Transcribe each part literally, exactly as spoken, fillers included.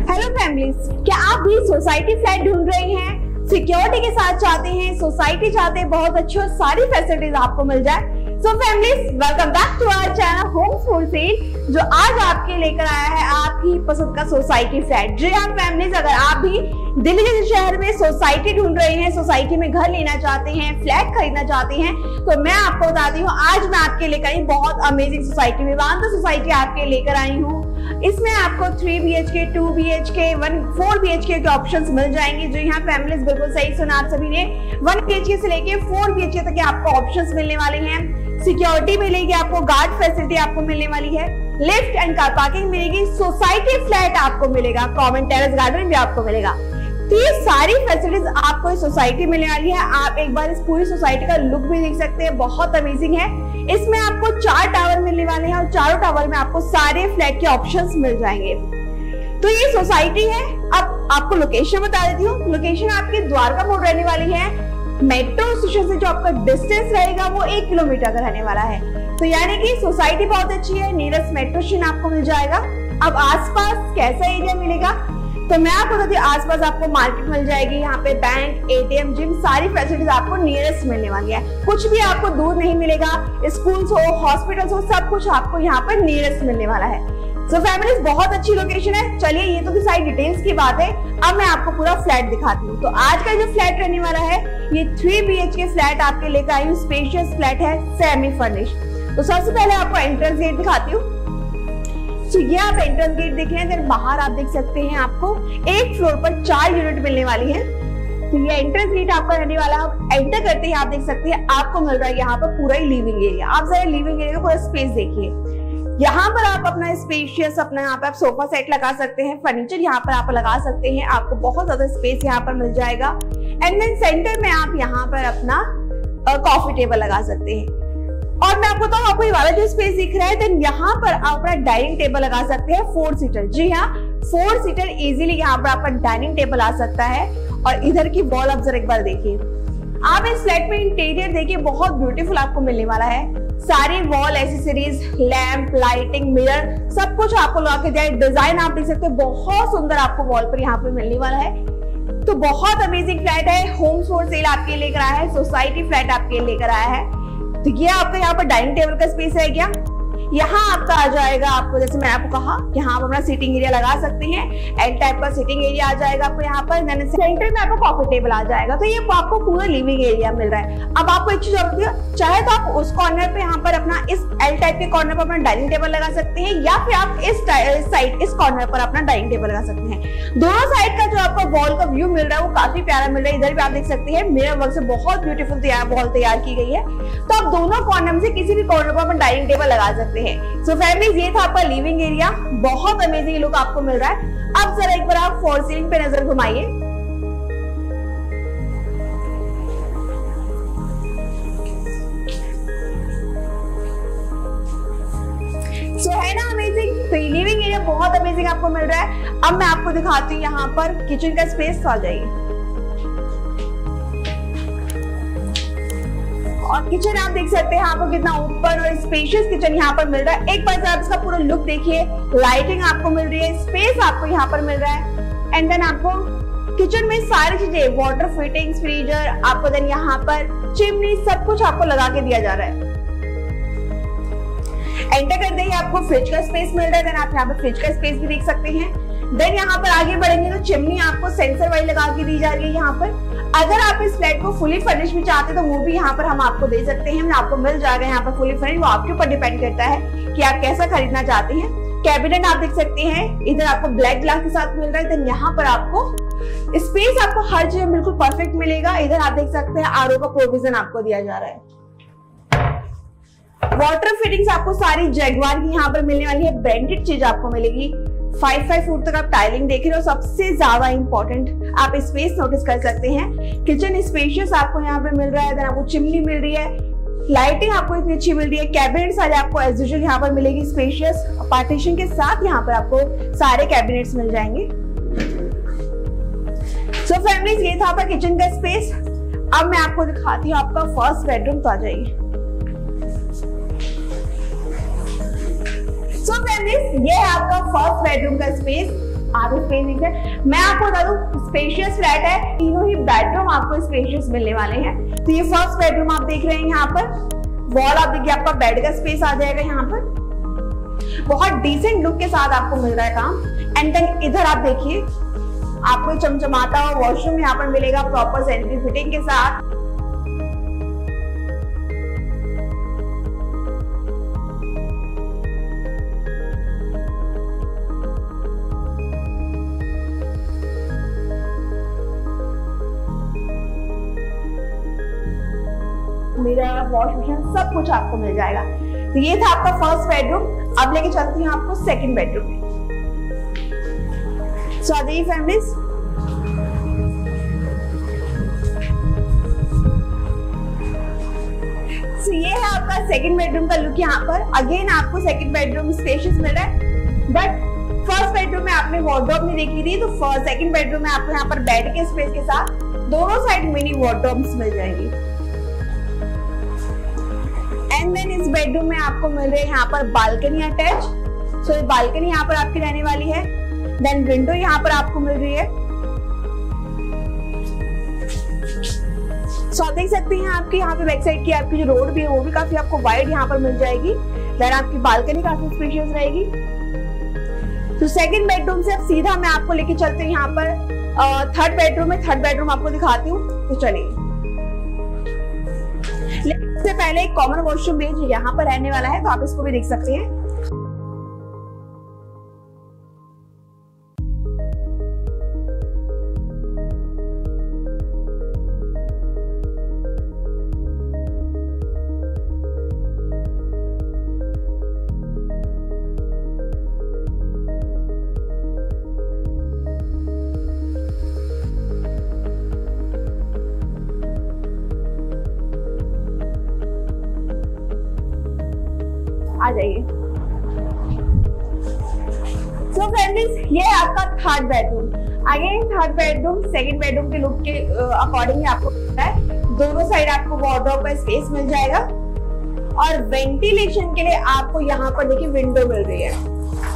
Hello families, क्या आप भी सोसाइटी फ्लैट ढूंढ रहे हैं, सिक्योरिटी के साथ चाहते हैं, सोसाइटी चाहते हैं, बहुत अच्छी और सारी फैसिलिटीज आपको मिल जाए। So families, welcome back to our channel homes for sale, जो आज आपके लेकर आया है आपकी पसंद का सोसाइटी फ्लैट। जी हाँ फैमिलीज, अगर आप भी दिल्ली जैसे शहर में सोसाइटी ढूंढ रहे हैं, सोसाइटी में घर लेना चाहते हैं, फ्लैट खरीदना चाहते हैं, तो मैं आपको बताती हूँ आज मैं आपके लेकर आई बहुत अमेजिंग सोसाइटी में वांदा सोसाइटी आपके लेकर आई हूँ। इसमें आपको three B H K, two B H K, one four B H K के ऑप्शंस मिल जाएंगे। जो यहाँ फैमिलीज बिल्कुल सही सुना आप सभी ने, वन बी एच के से लेके फोर बी एच के तक आपको ऑप्शंस मिलने वाले हैं। सिक्योरिटी मिलेगी आपको, गार्ड फैसिलिटी आपको मिलने वाली है, लिफ्ट एंड कार पार्किंग मिलेगी, सोसाइटी फ्लैट आपको मिलेगा, कॉमन टेरेस गार्डन भी आपको मिलेगा। तो ये सारी फैसिलिटीज आपको इस सोसाइटी मिलने वाली है। आप एक बार इस पूरी सोसाइटी का लुक भी देख सकते हैं, बहुत अमेजिंग है। इसमें आपको चार टावर मिलने वाले हैं और चारों टावर में आपको सारे फ्लैट के ऑप्शंस मिल जाएंगे। तो ये सोसाइटी है। अब आपको लोकेशन बता देती हूँ। लोकेशन आपकी द्वारका मोड़ रहने वाली है। मेट्रो स्टेशन से जो आपका डिस्टेंस रहेगा वो एक किलोमीटर का रहने वाला है। तो यानी कि सोसाइटी बहुत अच्छी है, नियरेस्ट मेट्रो स्टेशन आपको मिल जाएगा। अब आसपास कैसा एरिया मिलेगा, तो मैं आपको बताती हूँ। आसपास आपको मार्केट मिल जाएगी, यहाँ पे bank, A T M, gym, सारी फैसिलिटीज आपको नियरेस्ट मिलने वाली है। कुछ भी आपको दूर नहीं मिलेगा। स्कूल्स हो, हॉस्पिटल्स हो, सब कुछ आपको यहाँ पर नियरेस्ट मिलने वाला है। सो फैमिलीज, बहुत अच्छी लोकेशन है। चलिए, ये तो सारी डिटेल्स की बात है। अब मैं आपको पूरा फ्लैट दिखाती हूँ। तो आज का जो फ्लैट रहने वाला है, ये three B H K flat आपके लेकर आई हूँ। स्पेशियस फ्लैट है, सेमी फर्निश्ड। तो सबसे पहले आपको एंट्रेंस गेट दिखाती हूँ। तो ये आप एंट्रेंस गेट देख रहे हैं, फिर बाहर आप देख सकते हैं आपको एक फ्लोर पर चार यूनिट मिलने वाली है। तो ये एंट्रेंस गेट आपका रहने वाला है। आप एंटर करते हैं आप देख सकते हैं आपको मिल रहा है यहाँ पर पूरा ही लिविंग एरिया। आप जरा लिविंग एरिया का पूरा स्पेस देखिए। यहाँ पर आप अपना स्पेशियस अपना यहाँ पे आप सोफा सेट लगा सकते हैं, फर्नीचर यहाँ पर आप लगा सकते हैं। आपको बहुत ज्यादा स्पेस यहाँ पर मिल जाएगा। एंड देन सेंटर में आप यहाँ पर अपना कॉफी टेबल लगा सकते हैं। और मैं आपको बताऊं, आपको ये वाला जो स्पेस दिख रहा है, देन यहाँ पर आप अपना डाइनिंग टेबल लगा सकते हैं, फोर सीटर। जी हाँ, फोर सीटर इजीली यहाँ पर आपका डाइनिंग टेबल आ सकता है। और इधर की वॉल आप जरा एक बार देखिए। आप इस फ्लैट में इंटीरियर देखिए, बहुत ब्यूटीफुल आपको मिलने वाला है। सारी wall accessories, lamp, lighting, mirror, सब कुछ आपको लगा के दिया है। डिजाइन आप देख सकते हैं, बहुत सुंदर आपको वॉल पर यहाँ पे मिलने वाला है। तो बहुत अमेजिंग फ्लैट है। होम्स फॉर सेल आपके लेकर आया है, सोसाइटी फ्लैट आपके लेकर आया है। तो ये आपका यहाँ पर डाइनिंग टेबल का स्पेस है क्या। यहाँ आपका आ जाएगा, आपको जैसे मैं आपको कहा, यहाँ आप अपना सीटिंग एरिया लगा सकते हैं। एल टाइप का सीटिंग एरिया आ जाएगा आपको यहाँ पर। सेंटर में आपको कॉफी टेबल आ जाएगा। तो ये आपको पूरा लिविंग एरिया मिल रहा है। अब आपको एक चीज और, चाहे तो आप उस कॉर्नर पे यहाँ पर अपना इस एल टाइप के कॉर्नर पर अपना डाइनिंग टेबल लगा सकते हैं, या फिर आप इस साइड इस कॉर्नर पर अपना डाइनिंग टेबल लगा सकते हैं। दोनों साइड का जो आपको वॉल का व्यू मिल रहा है वो काफी प्यारा मिल रहा है। इधर भी आप देख सकते हैं मिरर वर्क से बहुत ब्यूटीफुल वॉल तैयार की गई है। तो आप दोनों कॉर्नर से किसी भी कॉर्नर पर अपना डाइनिंग टेबल लगा सकते हैं। सो फैमिलीज, ये था आपका लिविंग एरिया। बहुत अमेजिंग लुक आपको मिल रहा है। अब जरा एक बार आप फॉल सीलिंग पे नजर घुमाइए। सो है ना अमेजिंग। तो ये लिविंग एरिया बहुत अमेजिंग आपको मिल रहा है। अब मैं आपको दिखाती हूँ यहाँ पर किचन का स्पेस। आ जाइए। और किचन आप देख सकते हैं आपको कितना ओपन और स्पेशियस किचन यहाँ पर मिल रहा है। एक बार आप इसका पूरा लुक देखिए। लाइटिंग आपको मिल रही है, स्पेस आपको यहाँ पर मिल रहा है। एंड देन आपको किचन में सारी चीजें, वाटर फिटिंग्स, फ्रीजर, आपको देन यहाँ पर चिमनी, सब कुछ आपको लगा के दिया जा रहा है। एंटर करते ही आपको फ्रिज का स्पेस मिल रहा है। देन आप यहाँ पर फ्रिज का स्पेस भी देख सकते हैं। देन यहाँ पर आगे बढ़ेंगे तो चिमनी आपको सेंसर वाली लगा के दी जा रही है यहाँ पर। अगर आप इस फ्लैट को फुली फर्निश भी चाहते हैं तो वो भी यहाँ पर हम आपको दे सकते हैं। आपको मिल जाएगा यहाँ पर फुली फर्निश। वो आपके ऊपर डिपेंड करता है कि आप कैसा खरीदना चाहते हैं। कैबिनेट आप देख सकते हैं, इधर आपको ब्लैक ग्लास के साथ मिल रहा है। देन यहाँ पर आपको स्पेस आपको हर जगह बिल्कुल परफेक्ट मिलेगा। इधर आप देख सकते हैं आर ओ का प्रोविजन आपको दिया जा रहा है। वाटर फिटिंग्स आपको सारी जैगवार की यहाँ पर मिलने वाली है। ब्रांडेड चीज आपको मिलेगी। फाइव फाइव फुट तक आप टाइलिंग देख रहे हो। सबसे ज्यादा इंपॉर्टेंट आप स्पेस नोटिस कर सकते हैं। किचन स्पेशियस आपको यहाँ पे मिल रहा है। देन आपको चिमनी मिल रही है, लाइटिंग आपको इतनी अच्छी मिल रही है। कैबिनेट सारे आपको एज यूजुअल यहाँ पर मिलेगी स्पेशियस। पार्टीशन के साथ यहाँ पर आपको सारे कैबिनेट्स मिल जाएंगे। सो फैमिलीज, ये था आपका किचन का स्पेस। अब मैं आपको दिखाती हूँ आपका फर्स्ट बेडरूम। तो आ जाइए। सो फैमिलीज, ये है आपका फर्स्ट बेडरूम का स्पेस। आप स्पेस देख सकते हैं। मैं आपको बता दूं स्पेशियस फ्लैट है, तीनों ही बेडरूम आपको स्पेशियस मिलने वाले हैं। तो ये फर्स्ट बेडरूम आप देख रहे हैं, यहाँ पर वॉल आप देखिए, आपका बेड का स्पेस आ जाएगा। यहाँ पर बहुत डिसेंट लुक के साथ आपको मिल रहा है काम। एंड देन इधर आप देखिए, आपको चमचमाता हुआ वॉशरूम यहाँ पर मिलेगा प्रॉपर सैनिटरी फिटिंग के साथ। मिरर, वॉश बेसिन सब कुछ आपको मिल जाएगा। तो ये था आपका फर्स्ट बेडरूम। अब लेके चलती हूँ आपको सेकंड बेडरूम में। सो आ जाइए फैमिलीज। सो ये है आपका सेकंड बेडरूम का लुक। यहाँ पर अगेन आपको सेकंड बेडरूम स्पेशियस मिल रहा है, बट फर्स्ट बेडरूम में आपने वार्डरोब नहीं देखी थी, तो फर्स्ट सेकंड बेडरूम में आपको यहाँ पर बेड के स्पेस के साथ दोनों साइड मिनी वार्डरोब्स मिल जाएंगी। एंड देन इस बेडरूम में आपको मिल रही है यहाँ पर बालकनी अटैच। सो ये बालकनी यहाँ पर आपकी रहने वाली है। देन विंडो यहाँ पर आपको मिल रही है। सो आप देख सकते हैं आपकी यहाँ पे बैक साइड की आपकी जो रोड भी है वो भी काफी आपको वाइड यहाँ पर मिल जाएगी। देन आपकी बालकनी काफी स्पेशियस रहेगी। तो सेकंड बेडरूम से अब सीधा मैं आपको लेके चलते हैं यहाँ पर थर्ड बेडरूम में। थर्ड बेडरूम आपको दिखाती हूँ, तो चलिए। इससे पहले एक कॉमन वॉशरूम भी यहाँ पर रहने वाला है, तो आप इसको भी देख सकते हैं। आ जाइए। सो फ्रेंड्स, ये है आपका third bedroom. Again third bedroom second bedroom के लुक के अकॉर्डिंग आपको मिलता है। दोनों साइड आपको वार्डरोब का स्पेस मिल जाएगा और वेंटिलेशन के लिए आपको यहाँ पर देखिए विंडो मिल रही है।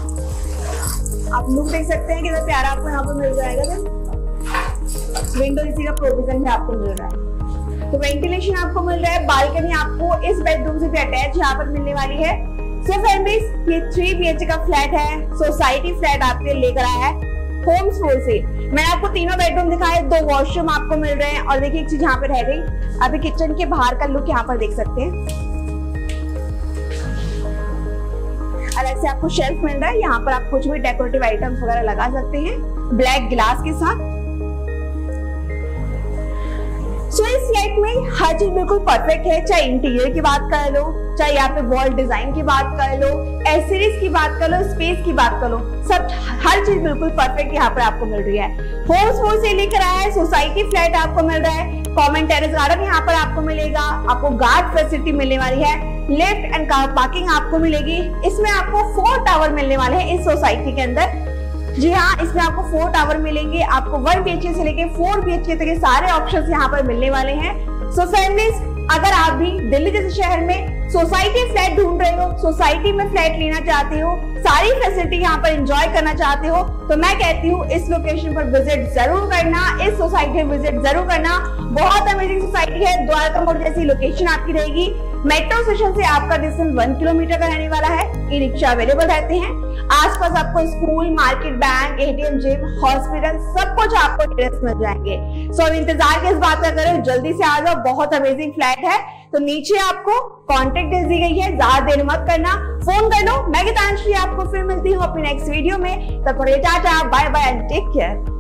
आप लुक देख सकते हैं कितना प्यारा आपको यहाँ पर मिल जाएगा। विंडो इसी का प्रोविजन भी आपको मिल रहा है। तो वेंटिलेशन आपको मिल रहा है। बालकनी आपको इस बेडरूम से भी अटैच यहाँ पर मिलने वाली है। सो फैमिलीज, ये थ्री बी एच के का फ्लैट है, सोसाइटी फ्लैट आपके लेकर आया है होम्स फोर से। मैंने आपको तीनों बेडरूम दिखाए, दो वॉशरूम आपको मिल रहे हैं। और देखिए एक चीज यहाँ पे रह गई, अभी किचन के बाहर का लुक यहाँ पर देख सकते हैं। अलग से आपको शेल्फ मिल रहा है, यहाँ पर आप कुछ भी डेकोरेटिव आइटम्स वगैरह लगा सकते हैं ब्लैक ग्लास के साथ। सो so, इस फ्लैट में हर चीज बिल्कुल परफेक्ट है, चाहे इंटीरियर की बात कर लो, चाहे यहाँ पे वॉल डिजाइन की बात कर लो, एसेसरीज की बात कर लो, स्पेस की बात कर लो, सब हर चीज बिल्कुल परफेक्ट यहाँ पर आपको मिल रही है। होम्स फोर से लेकर आया है, सोसाइटी फ्लैट आपको मिल रहा है। कॉमन टेरेस गार्डन यहाँ पर आपको मिलेगा, आपको गार्ड फैसिलिटी मिलने वाली है, लिफ्ट एंड कार पार्किंग आपको मिलेगी। इसमें आपको फोर टावर मिलने वाले हैं इस सोसाइटी के अंदर। जी हाँ, इसमें आपको फोर टावर मिलेंगे। आपको वन बी एच के से लेके फोर बी एच के तक के सारे ऑप्शंस यहाँ पर मिलने वाले हैं। सो फैमिलीज, अगर आप भी दिल्ली जैसे शहर में सोसाइटी फ्लैट ढूंढ रहे हो, सोसाइटी में फ्लैट लेना चाहते हो, सारी फैसिलिटी यहाँ पर एंजॉय करना चाहते हो, तो मैं कहती हूँ इस लोकेशन पर विजिट जरूर करना, इस सोसाइटी में विजिट जरूर करना। बहुत अमेजिंग सोसाइटी है, द्वारका मोड़ जैसी लोकेशन आपकी रहेगी। मेट्रो स्टेशन से आपका डिस्टेंस वन किलोमीटर का रहने वाला है। ई रिक्शा अवेलेबल रहते हैं। आसपास आपको school, market, bank, ATM, gym, hospital सब कुछ आपको टेरेस मिल जाएंगे। सो अब इंतजार किस बात का करो, जल्दी से आ जाओ। बहुत अमेजिंग फ्लैट है। तो नीचे आपको कॉन्टेक्ट दे दी गई है, ज्यादा देर मत करना, फोन कर लो। मैं गीतांजलि आपको फिर मिलती हूँ अपनी नेक्स्ट वीडियो में। तब तक tata, bye bye and take care.